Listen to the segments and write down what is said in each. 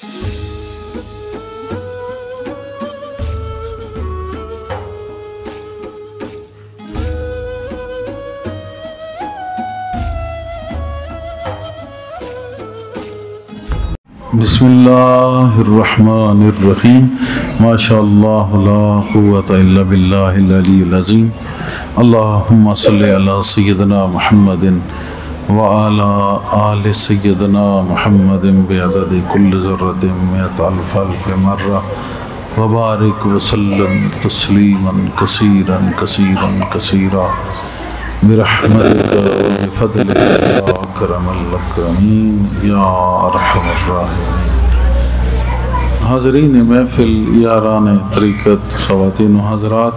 بسم اللہ الرحمن الرحیم ما شاء اللہ لا قوة الا باللہ العلی العظیم اللہم صلی علی سیدنا محمد وعلی آل سیدنا محمد بعدد کل ذرۃ مئۃ الف الف مرہ وبارک وسلم تسلیما کثیرا کثیرا کثیرا برحمتک وبفضلک یا اکرم الاکرمین یا ارحم الراحمین۔ حاضرین محفل، یاران طریقت، خواتین و حضرات،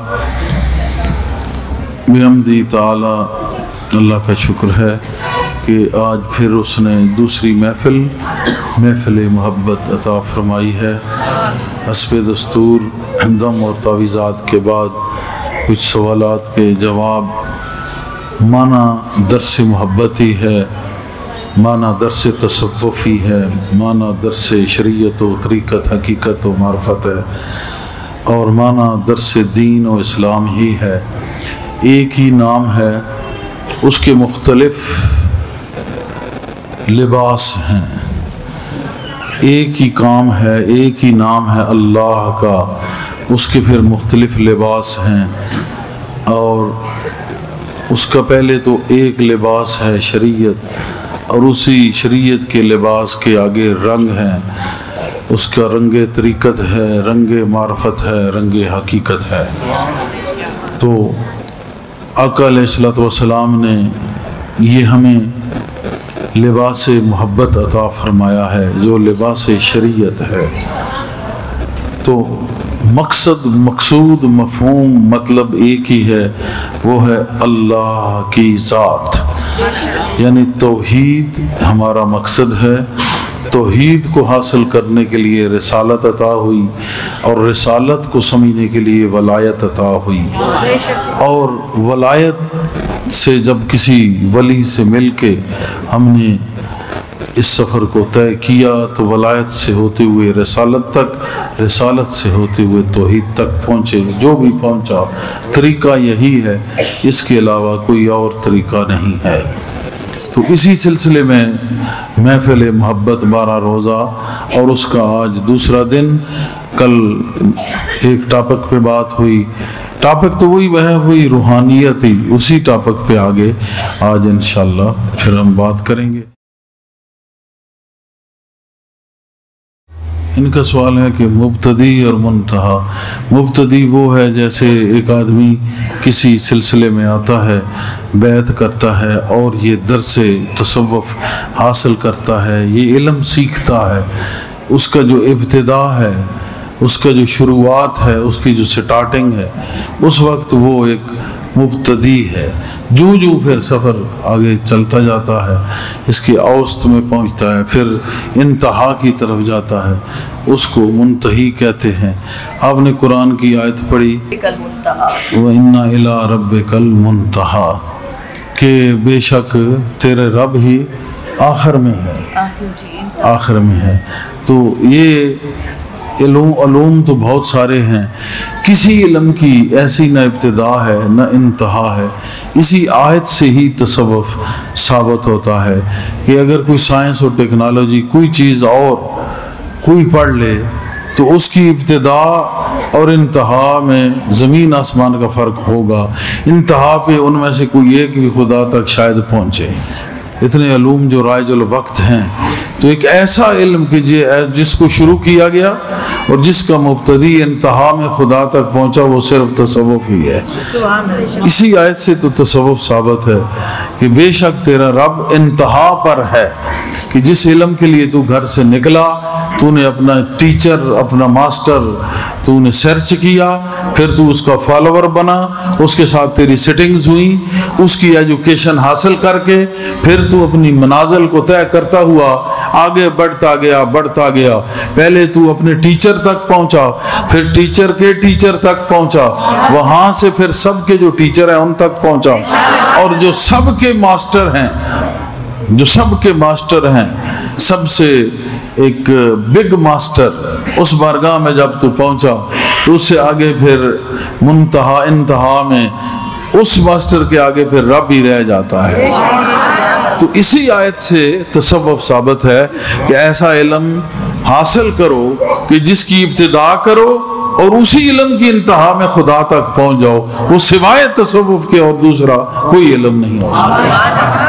بحمدہ تعالی اللہ کا شکر ہے کہ آج پھر اس نے دوسری محفل محبت عطا فرمائی ہے۔ حسب دستور دم اور تعویذات کے بعد کچھ سوالات کے جواب۔ معنی درس محبتی ہے، معنی درس تصوفی ہے، معنی درس شریعت و طریقت، حقیقت و معرفت ہے، اور معنی درس دین و اسلام ہی ہے۔ ایک ہی نام ہے، اس کے مختلف لباس ہیں۔ ایک ہی کام ہے، ایک ہی نام ہے اللہ کا، اس کے پھر مختلف لباس ہیں۔ اور اس کا پہلے تو ایک لباس ہے شریعت، اور اسی شریعت کے لباس کے آگے رنگ ہیں۔ اس کا رنگ طریقت ہے، رنگ معرفت ہے، رنگ حقیقت ہے۔ تو آقا علیہ الصلوۃ والسلام نے یہ ہمیں لباس محبت عطا فرمایا ہے، جو لباس شریعت ہے۔ تو مقصد، مقصود، مفہوم، مطلب ایک ہی ہے، وہ ہے اللہ کی ذات، یعنی توحید ہمارا مقصد ہے۔ توحید کو حاصل کرنے کے لیے رسالت عطا ہوئی، اور رسالت کو سمجھنے کے لیے ولایت عطا ہوئی، اور ولایت سے جب کسی ولی سے مل کے ہم نے اس سفر کو طے کیا تو ولایت سے ہوتے ہوئے رسالت تک، رسالت سے ہوتے ہوئے توحید تک پہنچے۔ جو بھی پہنچا طریقہ یہی ہے، اس کے علاوہ کوئی اور طریقہ نہیں ہے۔ تو اسی سلسلے میں محفل محبت 12 روزہ، اور اس کا آج دوسرا دن۔ کل ایک ٹاپک پہ بات ہوئی، ٹاپک تو وہی ہوئی روحانیت ہی، اسی ٹاپک پہ آگے آج انشاءاللہ پھر ہم بات کریں گے۔ ان کا سوال ہے کہ مبتدی اور منتہا۔ مبتدی وہ ہے جیسے ایک آدمی کسی سلسلے میں آتا ہے، بیعت کرتا ہے، اور یہ درس تصوف حاصل کرتا ہے، یہ علم سیکھتا ہے۔ اس کا جو ابتدا ہے، اس کا جو شروعات ہے، اس کی جو سٹارٹنگ ہے، اس وقت وہ ایک مبتدی ہے۔ جو پھر سفر آگے چلتا جاتا ہے، اس کی اوسط میں پہنچتا ہے، پھر انتہا کی طرف جاتا ہے، اس کو منتہی کہتے ہیں۔ آپ نے قرآن کی آیت پڑھی وَإِنَّ إِلَىٰ رَبِّكَ الْمُنْتَهَىٰ، کہ بے شک تیرے رب ہی آخر میں ہے، آخر میں ہے۔ تو یہ علوم تو بہت سارے ہیں، کسی علم کی ایسی نہ ابتدا ہے نہ انتہا ہے۔ اسی آیت سے ہی تصوف ثابت ہوتا ہے کہ اگر کوئی سائنس اور ٹیکنالوجی کوئی چیز اور کوئی پڑھ لے تو اس کی ابتدا اور انتہا میں زمین آسمان کا فرق ہوگا۔ انتہا پہ ان میں سے کوئی ایک بھی خدا تک شاید پہنچے۔ اتنے علوم جو رائج الوقت ہیں، تو ایک ایسا علم کیجیے جس کو شروع کیا گیا اور جس کا مبتدی انتہا میں خدا تک پہنچا، وہ صرف تصوف ہی ہے۔ اسی آیت سے تو تصوف ثابت ہے کہ بے شک تیرا رب انتہا پر ہے، کہ جس علم کے لیے تو گھر سے نکلا، تو نے اپنا ٹیچر، اپنا ماسٹر تو نے سرچ کیا، پھر تو اس کا فالوور بنا، اس کے ساتھ تیری سیٹنگز ہوئی، اس کی ایجوکیشن حاصل کر کے پھر تو اپنی منازل کو طے کرتا ہوا آگے بڑھتا گیا۔ پہلے تو اپنے ٹیچر تک پہنچا، پھر ٹیچر کے ٹیچر تک پہنچا، وہاں سے پھر سب کے جو ٹیچر ہیں ان تک پہنچا، اور جو سب کے ماسٹر ہیں، سب سے ایک بگ ماسٹر، اس بارگاہ میں جب تو پہنچا تو اس سے آگے پھر منتہا انتہا میں اس ماسٹر کے آگے پھر رب ہی رہ جاتا ہے۔ تو اسی آیت سے تصوف ثابت ہے کہ ایسا علم حاصل کرو کہ جس کی ابتدا کرو اور اسی علم کی انتہا میں خدا تک پہنچ جاؤ، وہ سوائے تصوف کے اور دوسرا کوئی علم نہیں ہو سکتا۔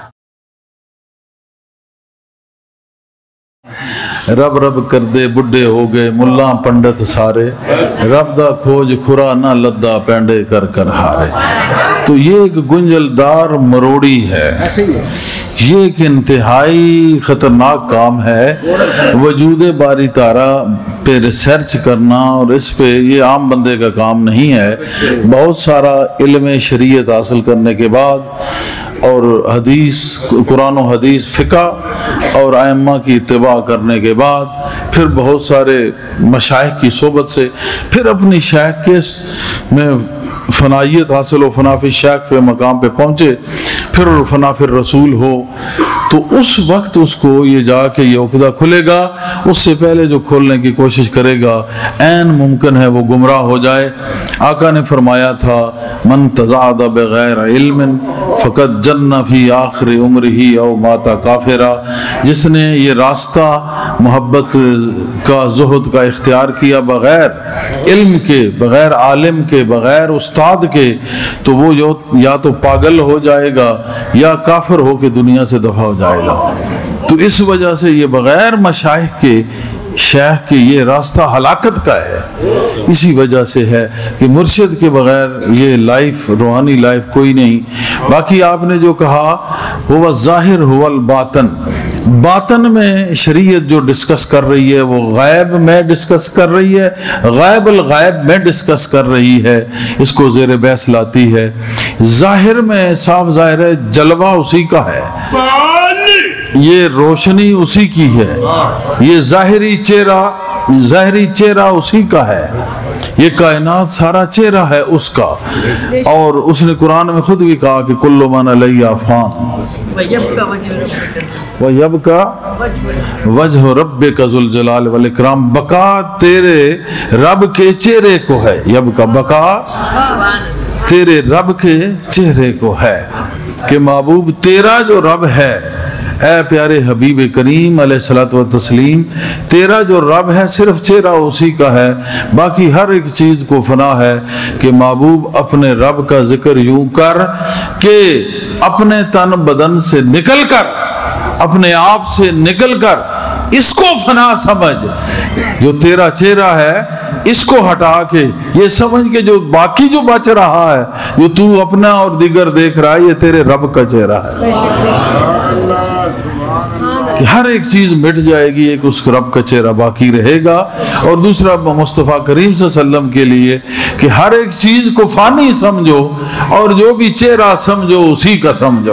رب رب کر دے بڈھے ہو گئے ملا پنڈت سارے، رب دا کھوج کھرا نہ لدا پینڈے کر کر ہارے۔ تو یہ ایک گنجلدار مروڑی ہے، یہ ایک انتہائی خطرناک کام ہے۔ وجود باری تعالیٰ پہ ریسرچ کرنا اور اس پہ یہ عام بندے کا کام نہیں ہے۔ بہت سارا علم شریعت حاصل کرنے کے بعد اور حدیث، قرآن و حدیث، فقہ اور ائمہ کی اتباع کرنے کے بعد پھر بہت سارے مشائخ کی صحبت سے پھر اپنی شیخ کے میں فنائیت حاصل ہو، فنا فی شیخ پہ مقام پہ پہنچے، پھر فنا فی الرسول ہو، تو اس وقت اس کو یہ جا کے یہ عقدہ کھلے گا۔ اس سے پہلے جو کھولنے کی کوشش کرے گا عین ممکن ہے وہ گمراہ ہو جائے۔ آقا نے فرمایا تھا من تزاد بغیر علم فقد جن فی آخر عمرہ او مات کافرا، جس نے یہ راستہ محبت کا، زہد کا اختیار کیا بغیر علم کے، بغیر عالم کے، بغیر استاد کے، تو وہ یا تو پاگل ہو جائے گا یا کافر ہو کے دنیا سے دفع ہو جائے گا۔ تو اس وجہ سے یہ بغیر مشائخ کے، شیخ کے، یہ راستہ ہلاکت کا ہے۔ اسی وجہ سے ہے کہ مرشد کے بغیر یہ لائف، روحانی لائف کوئی نہیں۔ باقی آپ نے جو کہا ہوا الظاہر ہوا الباطن، باطن میں شریعت جو ڈسکس کر رہی ہے وہ غیب میں ڈسکس کر رہی ہے، غیب الغیب میں ڈسکس کر رہی ہے، اس کو زیر بحث لاتی ہے۔ ظاہر میں صاف ظاہر ہے جلوہ اسی کا ہے، یہ روشنی اسی کی ہے، یہ ظاہری چہرہ اسی کا ہے، یہ کائنات سارا چہرہ ہے اس کا۔ اور اس نے قرآن میں خود بھی کہا کہ کل من علیہا فان وَيَبْقَى وَجْهُ رَبِّكَ ذُو الْجَلَالِ وَالْإِكْرَامِ، بقا تیرے رب کے چہرے کو ہے، یبقى بقا تیرے رب کے چہرے کو ہے، کہ محبوب تیرا جو رب ہے، اے پیارے حبیب کریم علیہ الصلوۃ والتسلیم، تیرا جو رب ہے صرف چہرہ اسی کا ہے، باقی ہر ایک چیز کو فنا ہے۔ کہ محبوب اپنے رب کا ذکر یوں کر کہ اپنے تن بدن سے نکل کر، اپنے آپ سے نکل کر اس کو فنا سمجھ، جو تیرا چہرہ ہے اس کو ہٹا کے یہ سمجھ کے جو باقی جو بچ رہا ہے، جو تو اپنا اور دیگر دیکھ رہا ہے، یہ تیرے رب کا چہرہ ہے۔ کہ ہر ایک چیز مٹ جائے گی، ایک اس رب کا چہرہ باقی رہے گا۔ اور دوسرا مصطفیٰ کریم صلی اللہ علیہ وسلم کے لیے کہ ہر ایک چیز کو فانی سمجھو اور جو بھی چہرہ سمجھو اسی کا سمجھو۔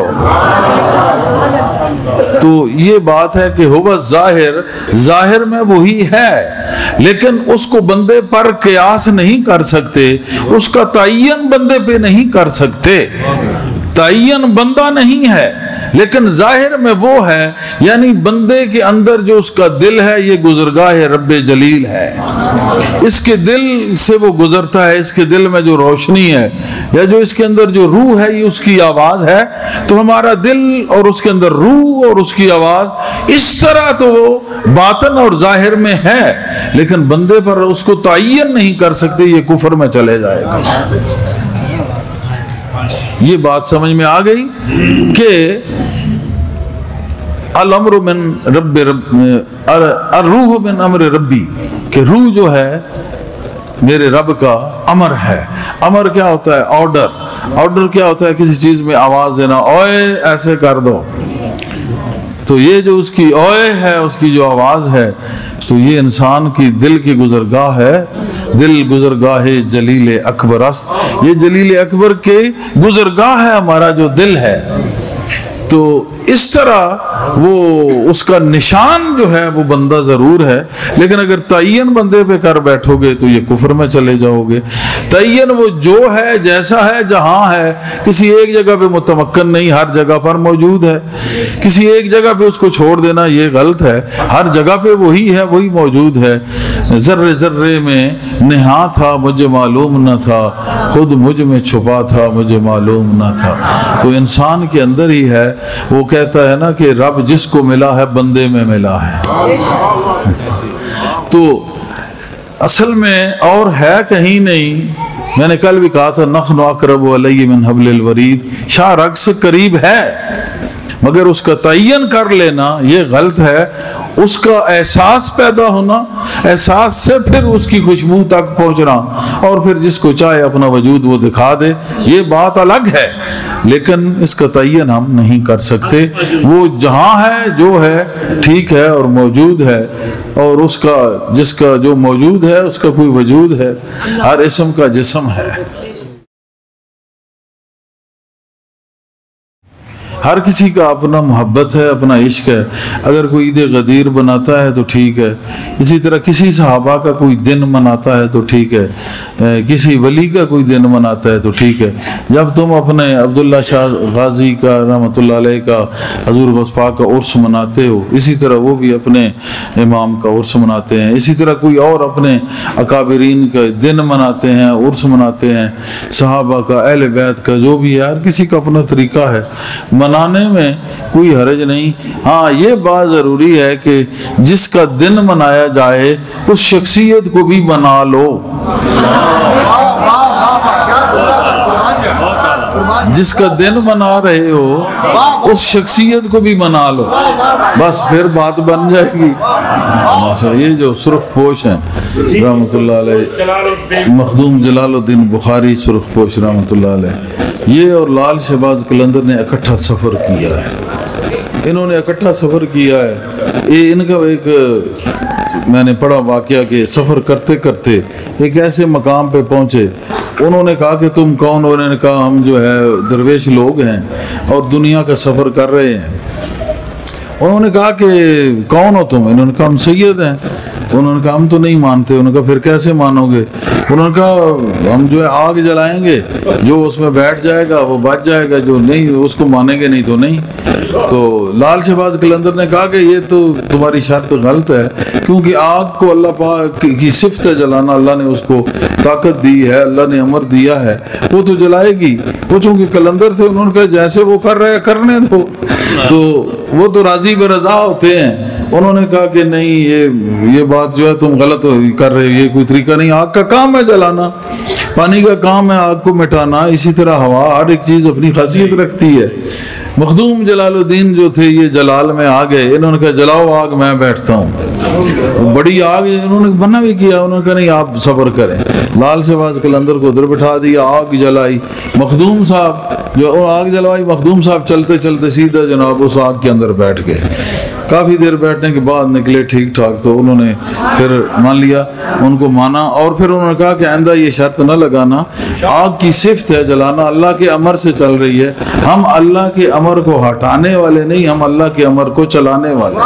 تو یہ بات ہے کہ ہوا ظاہر میں وہی ہے، لیکن اس کو بندے پر قیاس نہیں کر سکتے، اس کا تعین بندے پہ نہیں کر سکتے، تعین بندہ نہیں ہے، لیکن ظاہر میں وہ ہے، یعنی بندے کے اندر جو اس کا دل ہے یہ گزرگاہ رب جلیل ہے، اس کے دل سے وہ گزرتا ہے، اس کے دل میں جو روشنی ہے یا جو اس کے اندر جو روح ہے یہ اس کی آواز ہے۔ تو ہمارا دل اور اس کے اندر روح اور اس کی آواز اس طرح تو وہ باطن اور ظاہر میں ہے، لیکن بندے پر اس کو تعین نہیں کر سکتے، یہ کفر میں چلے جائے گا۔ یہ بات سمجھ میں آ گئی کہ الامر من الروح من امر ربی، کہ روح جو ہے میرے رب کا امر ہے۔ امر کیا ہوتا ہے؟ آرڈر کیا ہوتا ہے؟ کسی چیز میں آواز دینا، اوئے ایسے کر دو۔ تو یہ جو اس کی اوئے ہے، اس کی جو آواز ہے، تو یہ انسان کی دل کی گزرگاہ ہے، دل گزرگاہ جلیل اکبر است، یہ جلیل اکبر کے گزرگاہ ہے ہمارا جو دل ہے۔ تو اس طرح وہ اس کا نشان جو ہے وہ بندہ ضرور ہے، لیکن اگر تعین بندے پہ کر بیٹھو گے تو یہ کفر میں چلے جاؤ گے۔ تعین وہ جو ہے، جیسا ہے، جہاں ہے، کسی ایک جگہ پہ متمکن نہیں، ہر جگہ پر موجود ہے۔ کسی ایک جگہ پہ اس کو چھوڑ دینا یہ غلط ہے، ہر جگہ پہ وہی ہے، وہی موجود ہے۔ ذرے ذرے میں نہاں تھا مجھے معلوم نہ تھا، خود مجھ میں چھپا تھا مجھے معلوم نہ تھا۔ تو انسان کے اندر ہی ہے، وہ کہتا ہے نا کہ رب جس کو ملا ہے بندے میں ملا ہے۔ تو اصل میں اور ہے کہیں نہیں۔ میں نے کل بھی کہا تھا نحن اقرب الیہ من حبل الورید، شاہ رگ سے قریب ہے، مگر اس کا تعین کر لینا یہ غلط ہے۔ اس کا احساس پیدا ہونا، احساس سے پھر اس کی خوشبو تک پہنچنا، اور پھر جس کو چاہے اپنا وجود وہ دکھا دے، یہ بات الگ ہے، لیکن اس کا تعین ہم نہیں کر سکتے۔ وہ جہاں ہے جو ہے ٹھیک ہے اور موجود ہے، اور اس کا جس کا جو موجود ہے اس کا کوئی وجود ہے، ہر اسم کا جسم ہے۔ ہر کسی کا اپنا محبت ہے، اپنا عشق ہے۔ اگر کوئی عید غدیر بناتا ہے تو ٹھیک ہے، اسی طرح کسی صحابہ کا کوئی دن مناتا ہے تو ٹھیک ہے، کسی ولی کا کوئی دن مناتا ہے تو ٹھیک ہے۔ جب تم اپنے عبداللہ شاہ غازی کا رحمۃ اللہ علیہ کا، حضور غوث پاک کا عرس مناتے ہو، اسی طرح وہ بھی اپنے امام کا عرس مناتے ہیں۔ اسی طرح کوئی اور اپنے اکابرین کا دن مناتے ہیں، عرس مناتے ہیں، صحابہ کا، اہل بیت کا، جو بھی ہے، ہر کسی کا اپنا طریقہ ہے، منانے میں کوئی حرج نہیں۔ ہاں یہ بات ضروری ہے کہ جس کا دن منایا جائے اس شخصیت کو بھی بنا لو، جس کا دن منا رہے ہو اس شخصیت کو بھی منا لو، بس پھر بات بن جائے گی۔ یہ جو سرخ پوش ہیں رحمۃ اللہ علیہ، مخدوم جلال الدین بخاری سرخ پوش رحمۃ اللہ علیہ، یہ اور لال شہباز قلندر نے اکٹھا سفر کیا ہے، انہوں نے اکٹھا سفر کیا ہے۔ یہ ان کا ایک میں نے پڑھا واقعہ کہ سفر کرتے کرتے ایک ایسے مقام پہ پہنچے، انہوں نے کہا کہ تم کون ہو؟ انہوں نے کہا ہم جو ہے درویش لوگ ہیں اور دنیا کا سفر کر رہے ہیں۔ انہوں نے کہا کہ کون ہو تم؟ انہوں نے کہا ہم سید ہیں۔ انہوں نے کہا ہم تو نہیں مانتے۔ انہوں نے کہا پھر کیسے مانو گے؟ انہوں نے کہا ہم جو ہے آگ جلائیں گے، جو اس میں بیٹھ جائے گا وہ بچ جائے گا، جو نہیں اس کو مانیں گے نہیں تو نہیں۔ تو لال شہباز قلندر نے کہا کہ یہ تو تمہاری شرط غلط ہے، کیونکہ آگ کو اللہ پاک کی صفت ہے جلانا، اللہ نے اس کو طاقت دی ہے، اللہ نے امر دیا ہے، وہ تو جلائے گی۔ وہ چونکہ قلندر تھے، انہوں نے کہا جیسے وہ کر رہے کرنے دو، تو وہ تو راضی برضا ہوتے ہیں۔ انہوں نے کہا کہ نہیں یہ بات جو ہے تم غلط کر رہے ہو، یہ کوئی طریقہ نہیں، آگ کا کام ہے جلانا، پانی کا کام ہے آگ کو مٹانا، اسی طرح ہوا، ہر ایک چیز اپنی خاصیت رکھتی ہے۔ مخدوم جلال الدین جو تھے یہ جلال میں آ گئے، انہوں نے کہا جلاؤ آگ، میں بیٹھتا ہوں۔ بڑی آگ انہوں نے منع بھی کیا، انہوں نے کہا نہیں آپ صبر کریں۔ لال شہباز قلندر کو ادھر بٹھا دیا، آگ جلائی، مخدوم صاحب جو آگ جلوائی، مخدوم صاحب چلتے چلتے سیدھا جناب اس آگ کے اندر بیٹھ گئے۔ کافی دیر بیٹھنے کے بعد نکلے ٹھیک ٹھاک، تو انہوں نے پھر مان لیا، ان کو مانا، اور پھر انہوں نے کہا کہ آئندہ یہ شرط نہ لگانا، آگ کی صفت ہے جلانا، اللہ کے امر سے چل رہی ہے، ہم اللہ کے امر کو ہٹانے والے نہیں، ہم اللہ کے امر کو چلانے والے۔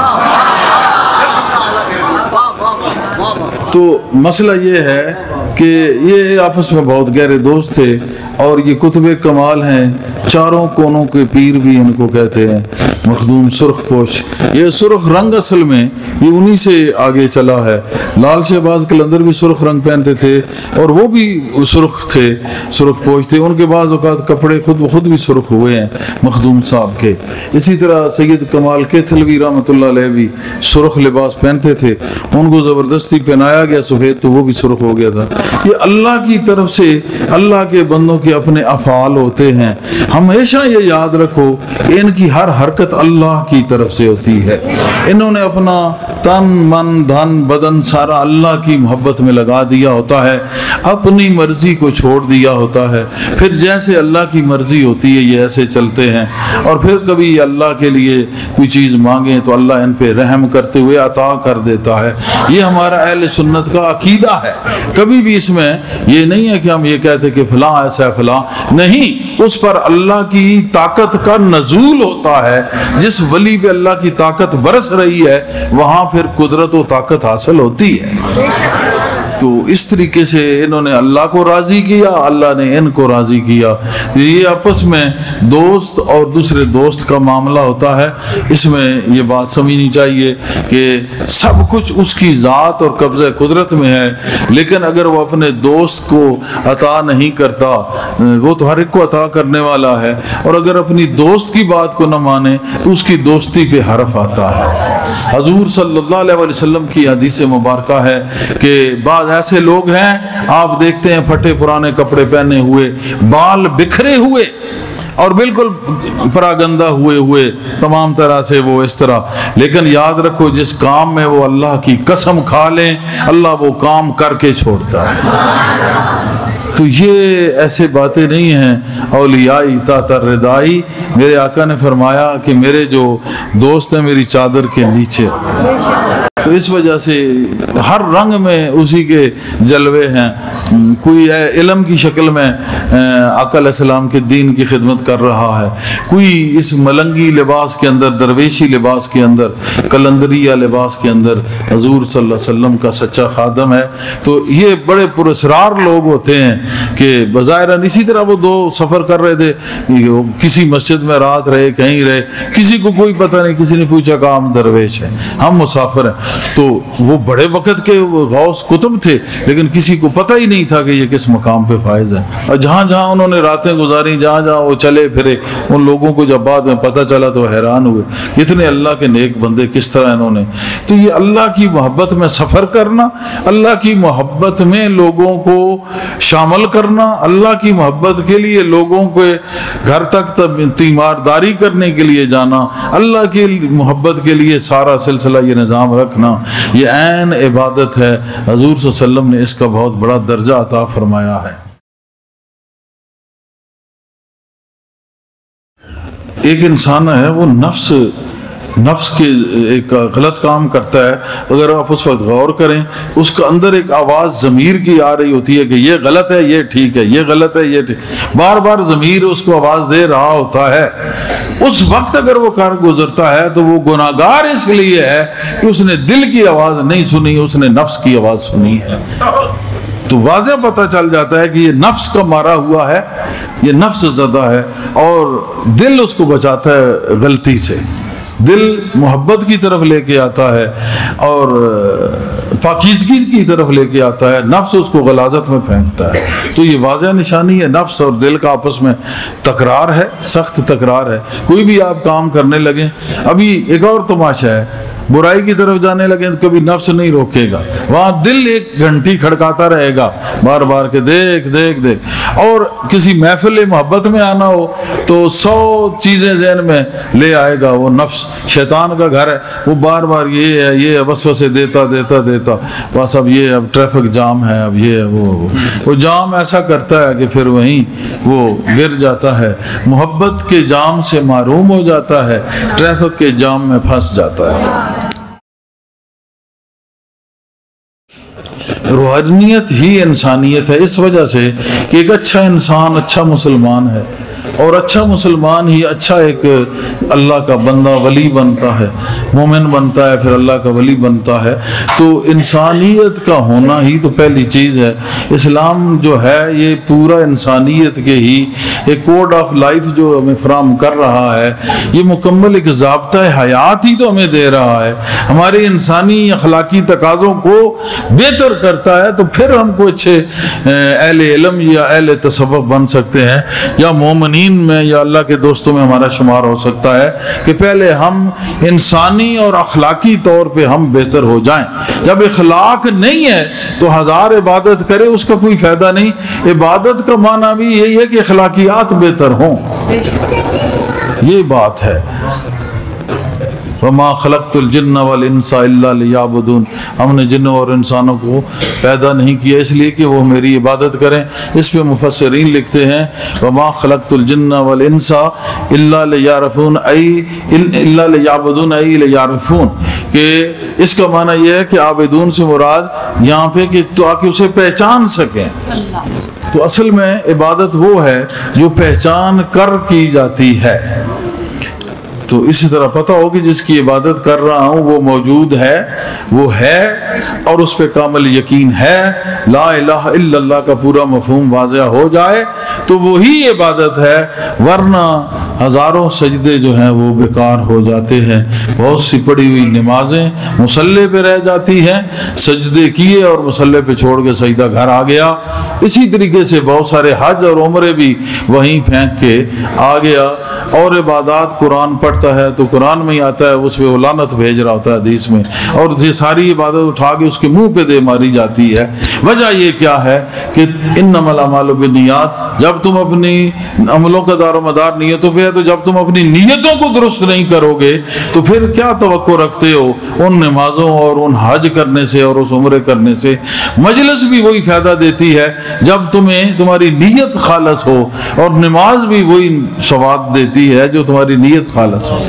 تو مسئلہ یہ ہے کہ یہ آپس میں بہت گہرے دوست تھے، اور یہ کتب کمال ہیں، چاروں کونوں کے پیر بھی ان کو کہتے ہیں، مخدوم سرخ پوش۔ یہ سرخ رنگ اصل میں یہ انہی سے آگے چلا ہے۔ لال شہباز قلندر بھی سرخ رنگ پہنتے تھے، اور وہ بھی سرخ تھے، سرخ پوش تھے، ان کے بعض اوقات کپڑے خود بھی سرخ ہوئے ہیں مخدوم صاحب کے۔ اسی طرح سید کمال کیتھلوی رحمۃ اللہ علیہ بھی سرخ لباس پہنتے تھے، ان کو زبردستی پہنایا گیا سفید تو وہ بھی سرخ ہو گیا تھا۔ یہ اللہ کی طرف سے اللہ کے بندوں کے اپنے افعال ہوتے ہیں، ہمیشہ یہ یاد رکھو کہ ان کی ہر حرکت اللہ کی طرف سے ہوتی ہے۔ انہوں نے اپنا تن من دھن بدن سارا سارا اللہ کی محبت میں لگا دیا ہوتا ہے، اپنی مرضی کو چھوڑ دیا ہوتا ہے، پھر جیسے اللہ کی مرضی ہوتی ہے یہ ایسے چلتے ہیں، اور پھر کبھی اللہ کے لیے کوئی چیز مانگیں تو اللہ ان پہ رحم کرتے ہوئے عطا کر دیتا ہے۔ یہ ہمارا اہل سنت کا عقیدہ ہے، کبھی بھی اس میں یہ نہیں ہے کہ ہم یہ کہتے کہ فلاں ایسا ہے فلاں نہیں، اس پر اللہ کی طاقت کا نزول ہوتا ہے، جس ولی پہ اللہ کی طاقت برس رہی ہے وہاں پھر قدرت و طاقت حاصل ہوتی ہے۔ تو اس طریقے سے انہوں نے اللہ کو راضی کیا، اللہ نے ان کو راضی کیا۔ یہ آپس میں دوست اور دوسرے دوست کا معاملہ ہوتا ہے، اس میں یہ بات سمجھنی چاہیے کہ سب کچھ اس کی ذات اور قبضہ قدرت میں ہے، لیکن اگر وہ اپنے دوست کو عطا نہیں کرتا، وہ تو ہر ایک کو عطا کرنے والا ہے، اور اگر اپنی دوست کی بات کو نہ مانے تو اس کی دوستی پہ حرف آتا ہے۔ حضور صلی اللہ علیہ وسلم کی حدیث مبارکہ ہے کہ بعض ایسے لوگ ہیں آپ دیکھتے ہیں پھٹے پرانے کپڑے پہنے ہوئے، بال بکھرے ہوئے اور بالکل پراگندہ ہوئے تمام طرح سے وہ اس طرح، لیکن یاد رکھو جس کام میں وہ اللہ کی قسم کھا لیں اللہ وہ کام کر کے چھوڑتا ہے۔ تو یہ ایسے باتیں نہیں ہیں اولیائی تا ردائی۔ میرے آقا نے فرمایا کہ میرے جو دوست ہیں میری چادر کے نیچے، تو اس وجہ سے ہر رنگ میں اسی کے جلوے ہیں۔ کوئی علم کی شکل میں آقا علیہ السلام کے دین کی خدمت کر رہا ہے، کوئی اس ملنگی لباس کے اندر، درویشی لباس کے اندر، کلندریہ لباس کے اندر حضور صلی اللہ علیہ وسلم کا سچا خادم ہے۔ تو یہ بڑے پراسرار لوگ ہوتے ہیں کہ بظاہراً اسی طرح وہ دو سفر کر رہے تھے، کسی مسجد میں رات رہے، کہیں رہے، کسی کو کوئی پتہ نہیں، کسی نے پوچھا کہ ہم درویش ہیں، ہم مسافر ہیں۔ تو وہ بڑے وقت کے غوث قطب تھے، لیکن کسی کو پتہ ہی نہیں تھا کہ یہ کس مقام پہ فائز ہے، اور جہاں جہاں انہوں نے راتیں گزاری، جہاں جہاں وہ چلے پھرے، ان لوگوں کو جب بعد میں پتہ چلا تو حیران ہوئے اتنے اللہ کے نیک بندے کس طرح انہوں نے۔ تو یہ اللہ کی محبت میں سفر کرنا، اللہ کی محبت میں لوگوں کو شامل کرنا، اللہ کی محبت کے لیے لوگوں کو گھر تک تیمارداری کرنے کے لیے جانا، اللہ کی محبت کے لیے سارا سلسلہ یہ نظام رکھنا، یہ عین عبادت ہے۔ حضور صلی اللہ علیہ وسلم نے اس کا بہت بڑا درجہ عطا فرمایا ہے۔ ایک انسان ہے وہ نفس کے ایک غلط کام کرتا ہے، اگر آپ اس وقت غور کریں اس کے اندر ایک آواز ضمیر کی آ رہی ہوتی ہے کہ یہ غلط ہے، یہ ٹھیک ہے، یہ غلط ہے، یہ ٹھیک، بار بار ضمیر اس کو آواز دے رہا ہوتا ہے۔ اس وقت اگر وہ کر گزرتا ہے تو وہ گناہگار اس لیے ہے کہ اس نے دل کی آواز نہیں سنی، اس نے نفس کی آواز سنی ہے۔ تو واضح پتہ چل جاتا ہے کہ یہ نفس کا مارا ہوا ہے، یہ نفس زدہ ہے، اور دل اس کو بچاتا ہے غلطی سے، دل محبت کی طرف لے کے آتا ہے اور پاکیزگی کی طرف لے کے آتا ہے، نفس اس کو غلاظت میں پھینکتا ہے۔ تو یہ واضح نشانی ہے نفس اور دل کا آپس میں تکرار ہے، سخت تکرار ہے۔ کوئی بھی آپ کام کرنے لگیں، ابھی ایک اور تماشا ہے، برائی کی طرف جانے لگیں تو کبھی نفس نہیں روکے گا، وہاں دل ایک گھنٹی کھڑکاتا رہے گا بار بار کہ دیکھ دیکھ دیکھ، اور کسی محفل محبت میں آنا ہو تو 100 چیزیں ذہن میں لے آئے گا۔ وہ نفس شیطان کا گھر ہے، وہ بار بار یہ ہے یہ وسوسے دیتا دیتا دیتا، بس اب یہ اب ٹریفک جام ہے، اب یہ وہ جام ایسا کرتا ہے کہ پھر وہیں وہ گر جاتا ہے، محبت کے جام سے محروم ہو جاتا ہے، ٹریفک کے جام میں پھنس جاتا ہے۔ روحانیت ہی انسانیت ہے، اس وجہ سے کہ ایک اچھا انسان اچھا مسلمان ہے، اور اچھا مسلمان ہی اچھا ایک اللہ کا بندہ ولی بنتا ہے، مومن بنتا ہے، پھر اللہ کا ولی بنتا ہے۔ تو انسانیت کا ہونا ہی تو پہلی چیز ہے۔ اسلام جو ہے یہ پورا انسانیت کے ہی ایک کوڈ آف لائف جو ہمیں فراہم کر رہا ہے، یہ مکمل ایک ضابطہ حیات ہی تو ہمیں دے رہا ہے، ہمارے انسانی اخلاقی تقاضوں کو بہتر کرتا ہے، تو پھر ہم کو اچھے اہل علم یا اہل تصوف بن سکتے ہیں، یا مومنین میں یا اللہ کے دوستوں میں ہمارا شمار ہو سکتا ہے کہ پہلے ہم انسانی اور اخلاقی طور پہ ہم بہتر ہو جائیں۔ جب اخلاق نہیں ہے تو ہزار عبادت کرے اس کا کوئی فائدہ نہیں۔ عبادت کا معنی بھی یہی ہے کہ اخلاقیات بہتر ہوں، یہ بات ہے۔ वमा खलक़तुल जिन्ना वल इंसा इल्ला लियअबुदून, हमने जिन्नों और इंसानों को पैदा नहीं किया इसलिए कि वो मेरी इबादत करें। इस पे मुफस्सिरीन लिखते हैं वमा खलक़तुल जिन्ना वल इंसा इल्ला लियअरफून इल्ला लियअबुदून ऐ लियअरफून, कि इसका माना यह है कि आबिदून से मुराद यहाँ पे कि ताकि उसे पहचान सकें। तो असल में इबादत वो है जो पहचान कर की जाती है। तो इसी तरह पता हो कि जिसकी इबादत कर रहा हूँ वो मौजूद है, वो है और उस पर कामिल यकीन है, ला इलाहा इल्लल्लाह का पूरा मफहूम वाज़ेह हो जाए तो वही इबादत है, वरना हज़ारों सजदे जो हैं वो बेकार हो जाते हैं। बहुत सी पड़ी हुई नमाजें मुसल्ले पे रह जाती हैं, सजदे किए और मुसल्ले पे छोड़ के सजदा घर आ गया। इसी तरीके से बहुत सारे हज और उम्रे भी वहीं फेंक के आ गया। और इबादत कुरान पढ़ता है तो कुरान में ही आता है, उस पे लानत भेज रहा होता है हदीस में, और ये सारी इबादत उठा के उसके मुंह पे दे मारी जाती है। वजह ये क्या है कि इन्नमल अमालु बिन्नियात, जब तुम अपनी अमलों का दारोमदार नीयतों पे है, तो जब तुम अपनी नीयतों को दुरुस्त नहीं करोगे तो फिर क्या तवक्को रखते हो उन नमाजों और उन हज करने से और उस उम्रे करने से। मजलिस भी वही फायदा देती है जब तुम्हें तुम्हारी नीयत खालस हो, और नमाज भी वही सवाब देती है जो तुम्हारी नीयत खालस हो।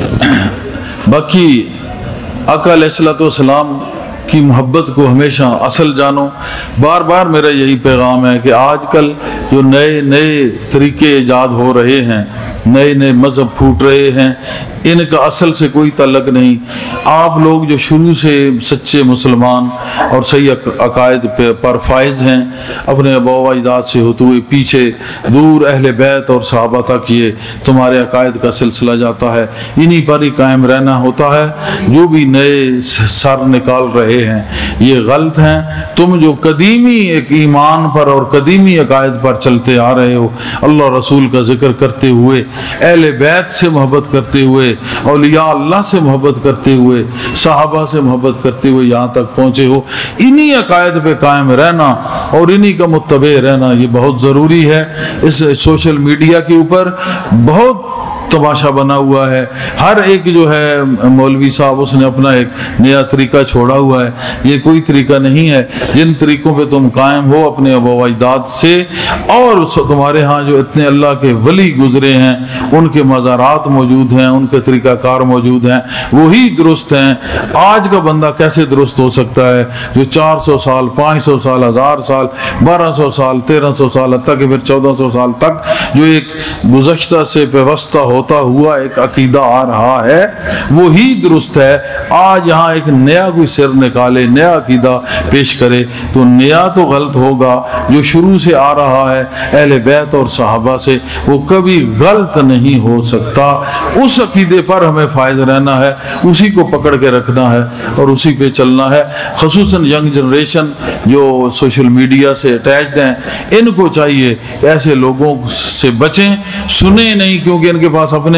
बाकी आका अलैहिस्सलाम की मोहब्बत को हमेशा असल जानो। बार बार मेरा यही पैगाम है कि आजकल जो नए नए तरीके ईजाद हो रहे हैं, नए नए मज़हब फूट रहे हैं, इनका असल से कोई तल्लक नहीं। आप लोग जो शुरू से सच्चे मुसलमान और सही अकायद पर फाइज हैं, अपने आबा अजदाद से होते हुए पीछे दूर अहले बैत और सहाबा तक ये तुम्हारे अकायद का सिलसिला जाता है, इन्हीं पर ही कायम रहना होता है। जो भी नए सर निकाल रहे हैं ये गलत हैं। तुम जो कदीमी एक ईमान पर और कदीमी अकायद पर चलते आ रहे हो, अल्लाह रसूल का जिक्र करते हुए, अहले बैत से मोहब्बत करते हुए, औलिया अल्लाह से मोहब्बत करते हुए, सहाबा से मोहब्बत करते हुए यहाँ तक पहुँचे हो, इन्हीं अकायद पे कायम रहना और इन्हीं का मुत्तबे रहना ये बहुत ज़रूरी है। इस सोशल मीडिया के ऊपर बहुत तमाशा बना हुआ है। हर एक जो है मौलवी साहब उसने अपना एक नया तरीका छोड़ा हुआ है। ये कोई तरीका नहीं है। जिन तरीकों पे तुम कायम हो अपने आबा अजदाद से, और तुम्हारे यहाँ जो इतने अल्लाह के वली गुजरे हैं उनके मज़ारात मौजूद हैं, उनके तरीक़ाकार मौजूद हैं, वही दुरुस्त हैं। आज का बंदा कैसे दुरुस्त हो सकता है जो 400 साल 500 साल 1000 साल 1200 साल 1300 साल तक फिर 1400 साल तक जो एक गुज़श्ता से व्यवस्था होता हुआ एक अकीदा आ रहा है वही दुरुस्त है। आज यहाँ एक नया कोई सिर निकाले, नया अकीदा पेश करे तो नया तो गलत होगा। जो शुरू से आ रहा है अहले बैत और सहाबा से, वो कभी गलत नहीं हो सकता। उस अकीदे पर हमें फायज रहना है, उसी को पकड़ के रखना है और उसी पे चलना है। खसूसन यंग जनरेशन जो सोशल मीडिया से अटैच्ड हैं, इनको चाहिए ऐसे लोगों से बचें, सुने नहीं, क्योंकि इनके पास अपने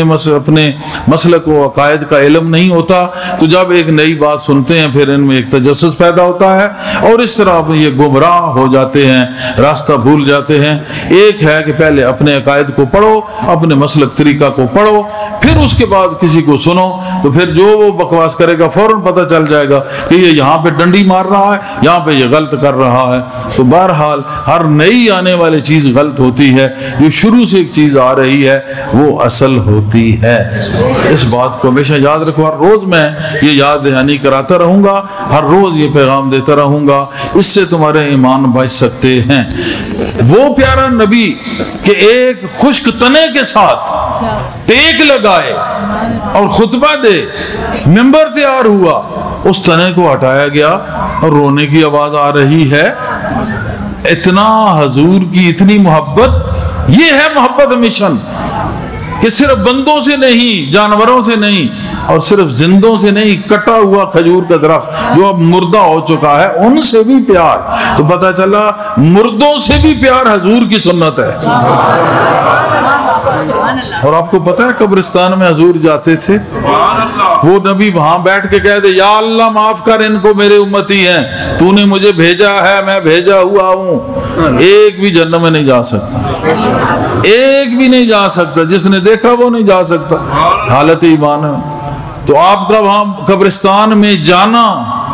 मसलक व अकायद का इल्म नहीं होता। तो जब एक नई बात सुनते हैं फिर इनमें एक तजस्सुस पैदा होता है और इस तरह ये गुमराह हो जाते हैं, रास्ता भूल जाते हैं। एक है कि पहले अपने अकायद को पढ़ो, अपने मसलक तरीका को पढ़ो, फिर उसके बाद किसी को सुनो, तो फिर जो वो बकवास करेगा फौरन पता चल जाएगा कि ये यहाँ पे डंडी मार रहा है, यहाँ पे ये गलत कर रहा है। तो बहरहाल हर नई आने वाली चीज़ गलत होती है, जो शुरू से एक चीज़ आ रही है वो असल होती है। इस बात को हमेशा याद रखो। हर रोज मैं ये याद दहानी कराता रहूंगा, हर रोज ये पैगाम देता रहूंगा, इससे तुम्हारे ईमान बच सकते हैं। वो प्यारा नबी के एक खुश्क तने के साथ टेक लगाए और खुतबा दे, मिंबर तैयार हुआ, उस तने को हटाया गया और रोने की आवाज आ रही है। इतना हजूर की इतनी मोहब्बत, ये है मोहब्बत मिशन कि सिर्फ बंदों से नहीं, जानवरों से नहीं, और सिर्फ जिंदों से नहीं, कटा हुआ खजूर का दरख्त जो अब मुर्दा हो चुका है उनसे भी प्यार। तो पता चला मुर्दों से भी प्यार हजूर की सुन्नत है। और आपको पता है कब्रिस्तान में हजूर जाते थे, वो नबी वहां बैठ के कह दे, या अल्लाह माफ कर इनको, मेरे उम्मती हैं, तूने मुझे भेजा है, मैं भेजा हुआ हूं। एक भी जन्नत में नहीं जा सकता, एक भी नहीं जा सकता। जिसने देखा वो नहीं जा सकता। हालत ईमान है। تو آپ کا وہاں قبرستان میں جانا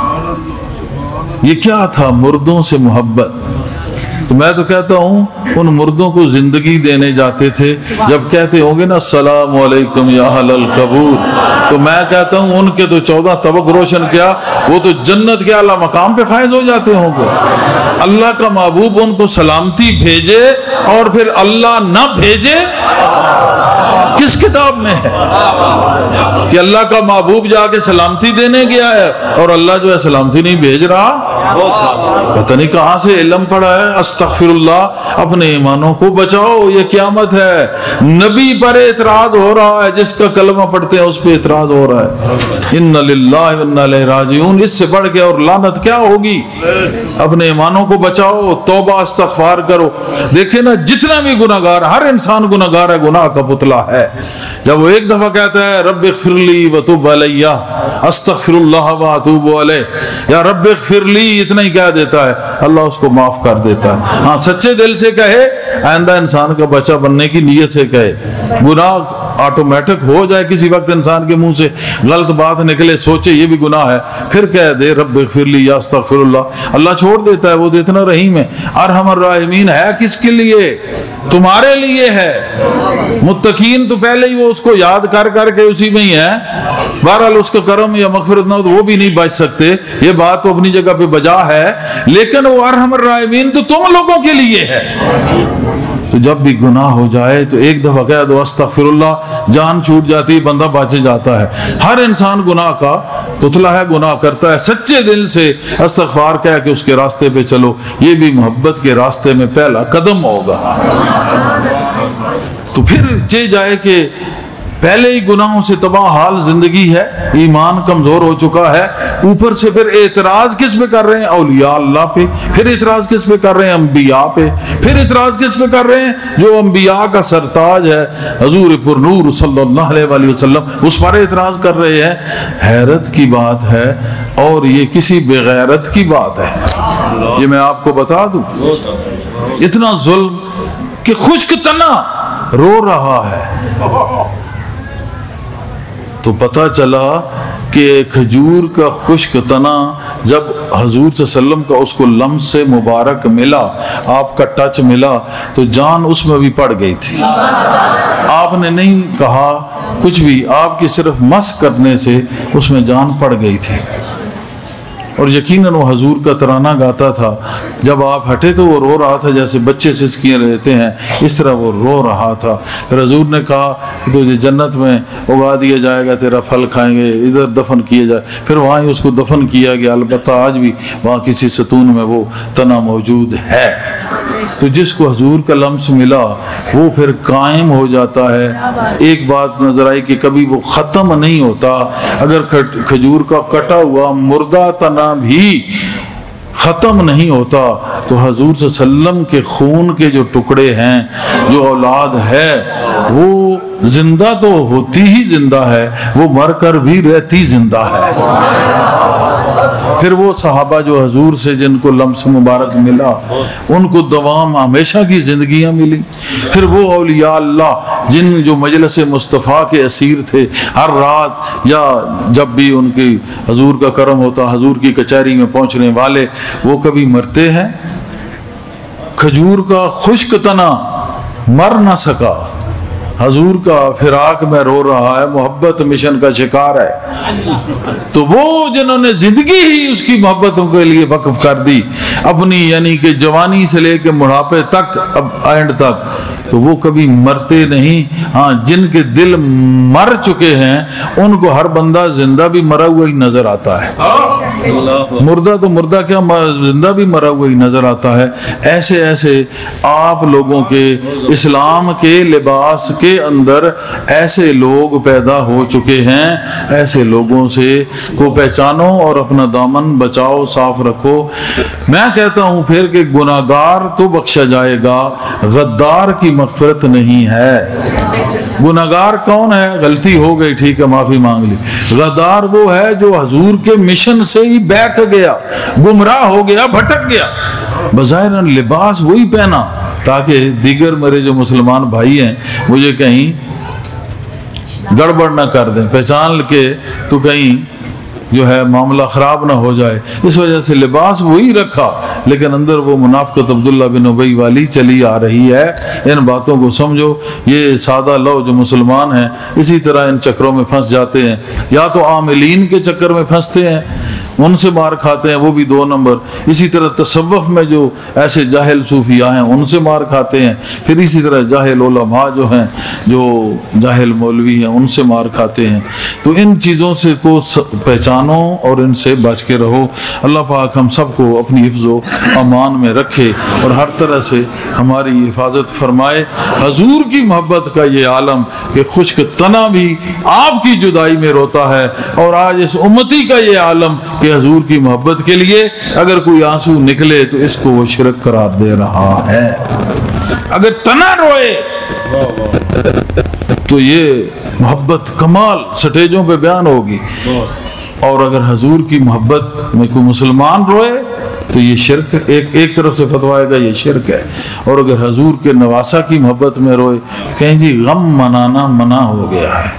یہ کیا تھا؟ مردوں سے محبت۔ تو میں تو کہتا ہوں ان مردوں کو زندگی دینے جاتے تھے، جب کہتے ہوں گے نا السلام علیکم یا اہل القبور، تو میں کہتا ہوں ان کے تو 14 طبق روشن کیا، وہ تو جنت کے اعلیٰ مقام پہ فائز ہو جاتے ہوں گے۔ اللہ کا محبوب ان کو سلامتی بھیجے اور پھر اللہ نہ بھیجے، کس کتاب میں ہے کہ اللہ کا محبوب جا کے سلامتی دینے گیا ہے اور اللہ جو ہے سلامتی نہیں بھیج رہا؟ پتہ نہیں کہاں سے علم پڑا ہے۔ استغفر اللہ، اپنے ایمانوں کو بچاؤ، یہ قیامت ہے۔ نبی پر اعتراض ہو رہا ہے، جس کا کلمہ پڑھتے ہیں اس پہ اعتراض ہو رہا ہے۔ ان للہ و انا الیہ راجعون، اس سے بڑھ کے اور لعنت کیا ہوگی؟ اپنے ایمانوں کو بچاؤ، توبہ استغفار کرو۔ دیکھیں نا، جتنا بھی گناہگار، ہر انسان گناہگار ہے، گناہ کا پتلا ہے۔ جب وہ ایک دفعہ کہتا ہے رب اغفر لی وتوب علی، استغفر اللہ واتوب علیہ، یا رب اغفر لی، اتنا ہی کہہ دیتا ہے، اللہ اس کو معاف کر دیتا ہے۔ ہاں سچے دل سے کہے، آئندہ انسان کا بچہ بننے کی نیت سے کہے۔ گناہ آٹومیٹک ہو جائے، کسی وقت انسان کے منہ سے غلط بات نکلے، سوچے یہ بھی گناہ ہے، پھر کہہ دے رب اغفر لی یا استغفر اللہ، اللہ چھوڑ دیتا ہے، وہ اتنا رحیم ہے۔ ارحم الراحمین ہے کس کے لیے؟ تمہارے لیے ہے۔ متقین تو پہلے ہی وہ اس کو یاد کر کر کے اسی میں ہی ہے، بہرحال اس کا کرم یا مغفرت نہ ہو تو وہ بھی نہیں بچ سکتے، یہ بات تو اپنی جگہ پہ بجا ہے، لیکن وہ ارحم الراحمین تو تم لوگوں کے لیے ہے۔ تو جب بھی گناہ ہو جائے تو ایک دفعہ کہہ دو استغفر اللہ، جان چھوٹ جاتی، بندہ بچ جاتا ہے۔ ہر انسان گناہ کا پتلا ہے، گناہ کرتا ہے، سچے دل سے استغفار کہہ کے اس کے راستے پہ چلو، یہ بھی محبت کے راستے میں پہلا قدم ہوگا۔ تو پھر چہ جائے کہ پہلے ہی گناہوں سے تباہ حال زندگی ہے، ایمان کمزور ہو چکا ہے، اوپر سے پھر اعتراض کس پہ کر رہے ہیں؟ اولیاء اللہ پہ۔ پھر اعتراض کس پہ کر رہے ہیں؟ انبیاء پہ۔ پھر اعتراض کس پہ کر رہے ہیں؟ جو انبیاء کا سرتاج ہے حضور پر نور صلی اللہ علیہ وآلہ وسلم، اس پر اعتراض کر رہے ہیں۔ حیرت کی بات ہے، اور یہ کسی بغیرت کی بات ہے۔ یہ میں آپ کو بتا دوں، اتنا ظلم کہ خشک تنا رو رہا ہے۔ تو پتہ چلا کہ کھجور کا خشک تنا جب حضور صلی اللہ علیہ وسلم کا اس کو لمس سے مبارک ملا، آپ کا ٹچ ملا، تو جان اس میں بھی پڑ گئی تھی۔ آپ نے نہیں کہا کچھ بھی، آپ کی صرف مس کرنے سے اس میں جان پڑ گئی تھی۔ اور یقیناً وہ حضور کا ترانہ گاتا تھا، جب آپ ہٹے تو وہ رو رہا تھا، جیسے بچے سسکیاں لیتے ہیں اس طرح وہ رو رہا تھا۔ پھر حضور نے کہا کہ تجھے جنت میں اگا دیا جائے گا، تیرا پھل کھائیں گے، ادھر دفن کیا جائے۔ پھر وہاں ہی اس کو دفن کیا گیا، البتہ آج بھی وہاں کسی ستون میں وہ تنا موجود ہے۔ تو جس کو حضور کا لمس ملا وہ پھر قائم ہو جاتا ہے۔ ایک بات نظر آئی کہ کبھی وہ ختم نہیں ہوتا۔ اگر کھجور کا کٹا ہوا مردہ تنا بھی ختم نہیں ہوتا تو حضور صلی اللہ علیہ وسلم کے خون کے جو ٹکڑے ہیں، جو اولاد ہے، وہ زندہ تو ہوتی ہی زندہ ہے، وہ مر کر بھی رہتی زندہ ہے۔ پھر وہ صحابہ جو حضور سے جن کو لمس مبارک ملا، ان کو دوام ہمیشہ کی زندگیاں ملی۔ پھر وہ اولیاء اللہ جن جو مجلس مصطفیٰ کے اسیر تھے، ہر رات یا جب بھی ان کی حضور کا کرم ہوتا، حضور کی کچہری میں پہنچنے والے، وہ کبھی مرتے ہیں؟ کھجور کا خشک تنا مر نہ سکا، حضور کا فراق میں رو رہا ہے، محبت مشن کا شکار ہے۔ تو وہ جنہوں نے زندگی ہی اس کی محبتوں کے لیے وقف کر دی، اپنی یعنی کہ جوانی سے لے کے بڑھاپے تک، اب اینڈ تک، تو وہ کبھی مرتے نہیں۔ ہاں، جن کے دل مر چکے ہیں ان کو ہر بندہ زندہ بھی مرا ہوا ہی نظر آتا ہے، مردہ تو مردہ کیا، زندہ بھی مرا ہوا ہی نظر آتا ہے۔ ایسے ایسے آپ لوگوں کے اسلام کے لباس کے اندر ایسے لوگ پیدا ہو چکے ہیں، ایسے لوگوں سے کو پہچانو اور اپنا دامن بچاؤ، صاف رکھو۔ میں کہتا ہوں پھر کہ گناہگار تو بخشا جائے گا، غدار کی مغفرت نہیں ہے۔ گناہگار کون ہے؟ غلطی ہو گئی، ٹھیک ہے، معافی مانگ لی۔ غدار وہ ہے جو حضور کے مشن سے ہی بیک گیا، گمراہ ہو گیا، بھٹک گیا، بظاہر لباس وہی پہنا تاکہ دیگر میرے جو مسلمان بھائی ہیں مجھے کہیں گڑبڑ نہ کر دیں، پہچان کے تو کہیں جو ہے معاملہ خراب نہ ہو جائے، اس وجہ سے لباس وہی رکھا لیکن اندر وہ منافقت عبداللہ بن ابی والی چلی آ رہی ہے۔ ان باتوں کو سمجھو، یہ سادہ لو جو مسلمان ہیں اسی طرح ان چکروں میں پھنس جاتے ہیں، یا تو عاملین کے چکر میں پھنستے ہیں، ان سے مار کھاتے ہیں، وہ بھی 2 نمبر، اسی طرح تصوف میں جو ایسے جاہل صوفیاء ہیں ان سے مار کھاتے ہیں، پھر اسی طرح جاہل علماء جو ہیں، جو جاہل مولوی ہیں ان سے مار کھاتے ہیں۔ تو ان چیزوں سے کو پہچانو اور ان سے بچ کے رہو۔ اللہ پاک ہم سب کو اپنی حفظ و امان میں رکھے اور ہر طرح سے ہماری حفاظت فرمائے۔ حضور کی محبت کا یہ عالم کہ خشک تنا بھی آپ کی جدائی میں روتا ہے، اور آج اس امتی کا یہ عالم کہ حضور کی محبت کے لیے اگر کوئی آنسو نکلے تو اس کو وہ شرک قرار دے رہا ہے۔ اگر تنا روئے تو یہ محبت کمال سٹیجوں پہ بیان ہوگی، اور اگر حضور کی محبت میں کوئی مسلمان روئے تو یہ شرک، ایک طرف سے فتویٰ آئے گا یہ شرک ہے۔ اور اگر حضور کے نواسہ کی محبت میں روئے کہیں جی غم منانا منع ہو گیا ہے،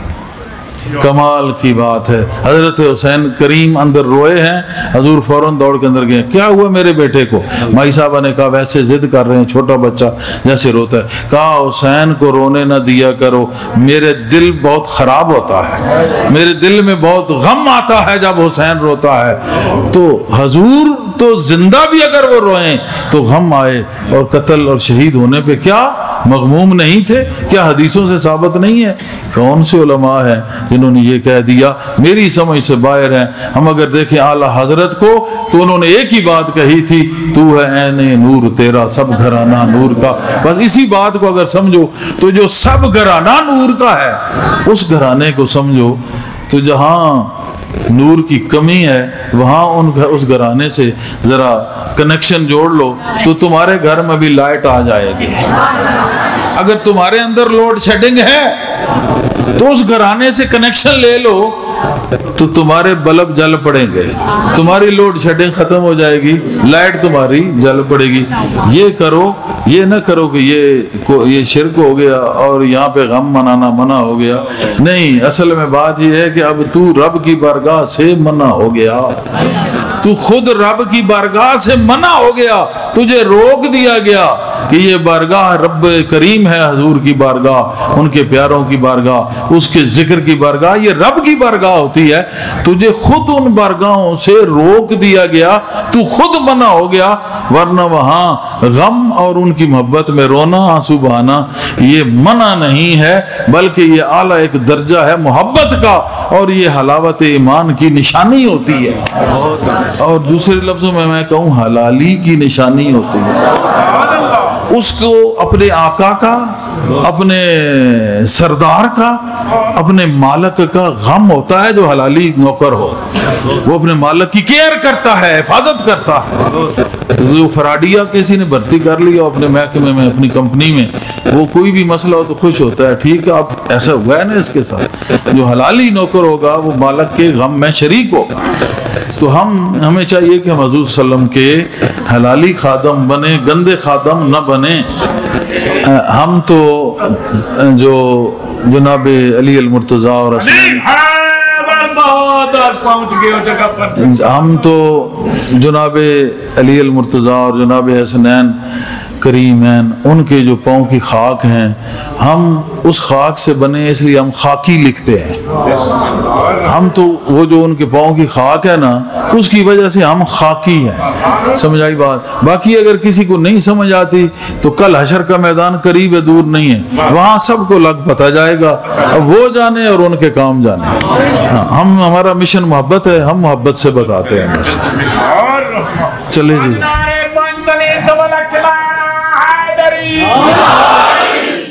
کمال کی بات ہے۔ حضرت حسین کریم اندر روئے ہیں، حضور فوراً دوڑ کے اندر گئے، کیا ہوا میرے بیٹے کو؟ مائی صاحبہ نے کہا ویسے ضد کر رہے ہیں، چھوٹا بچہ جیسے روتا ہے۔ کہا حسین کو رونے نہ دیا کرو، میرے دل بہت خراب ہوتا ہے، میرے دل میں بہت غم آتا ہے جب حسین روتا ہے۔ تو حضور تو زندہ بھی اگر وہ روئیں تو غم آئے، اور قتل اور شہید ہونے پہ کیا مغموم نہیں تھے؟ کیا حدیثوں سے ثابت نہیں ہے؟ کون سے علماء ہیں جنہوں نے یہ کہہ دیا؟ میری سمجھ سے باہر ہیں۔ ہم اگر دیکھیں اعلیٰ حضرت کو تو انہوں نے ایک ہی بات کہی تھی، تو ہے عین نور تیرا سب گھرانہ نور کا۔ بس اسی بات کو اگر سمجھو تو جو سب گھرانہ نور کا ہے اس گھرانے کو سمجھو، تو جہاں نور کی کمی ہے وہاں اس گھرانے سے ذرا کنیکشن جوڑ لو تو تمہارے گھر میں بھی لائٹ آ جائے گی۔ اگر تمہارے اندر لوڈ شیڈنگ ہے تو اس گھرانے سے کنیکشن لے لو تو تمہارے بلب جل پڑیں گے، تمہاری لوڈ شیڈنگ ختم ہو جائے گی، لائٹ تمہاری جل پڑے گی۔ یہ کرو، یہ نہ کرو کہ یہ شرک ہو گیا اور یہاں پہ غم منانا منع ہو گیا۔ نہیں، اصل میں بات یہ ہے کہ اب تو رب کی بارگاہ سے منع ہو گیا، تو خود رب کی بارگاہ سے منع ہو گیا، تجھے روک دیا گیا کہ یہ بارگاہ رب کریم ہے، حضور کی بارگاہ، ان کے پیاروں کی بارگاہ، اس کے ذکر کی بارگاہ، یہ رب کی بارگاہ ہوتی ہے۔ تجھے خود ان بارگاہوں سے روک دیا گیا، تو خود منع ہو گیا، ورنہ وہاں غم اور ان کی محبت میں رونا، آنسو بہانا یہ منع نہیں ہے، بلکہ یہ اعلیٰ ایک درجہ ہے محبت کا، اور یہ حلاوت ایمان کی نشانی ہوتی ہے، اور دوسرے لفظوں میں میں کہوں حلالی کی نشانی ہوتی ہے۔ اس کو اپنے آقا کا، اپنے سردار کا، اپنے مالک کا غم ہوتا ہے جو حلالی نوکر ہو، وہ اپنے مالک کی کیئر کرتا ہے، حفاظت کرتا ہے۔ جو فراڈیا کسی نے بھرتی کر لیا اپنے محکمے میں، اپنی کمپنی میں، وہ کوئی بھی مسئلہ ہو تو خوش ہوتا ہے، ٹھیک ہے اب ایسا ہوا ہے نا اس کے ساتھ۔ جو حلالی نوکر ہوگا وہ مالک کے غم میں شریک ہوگا۔ تو ہمیں چاہیے کہ ہم حضور صلی اللہ علیہ وسلم کے حلالی خادم بنے، گندے خادم نہ بنے۔ ہم تو جو جناب علی المرتضیٰ اور ہم تو جناب علی المرتضیٰ اور جناب حسنین کریمین ان کے جو پاؤں کی خاک ہیں، ہم اس خاک سے بنے، اس لیے ہم خاکی لکھتے ہیں۔ ہم تو وہ جو ان کے پاؤں کی خاک ہے نا اس کی وجہ سے ہم خاکی ہیں، سمجھ آئی بات؟ باقی اگر کسی کو نہیں سمجھ آتی تو کل حشر کا میدان قریب ہے، دور نہیں ہے، وہاں سب کو لگ پتہ جائے گا، اب وہ جانے اور ان کے کام جانے۔ ہمارا مشن محبت ہے، ہم محبت سے بتاتے ہیں بس۔ چلے جی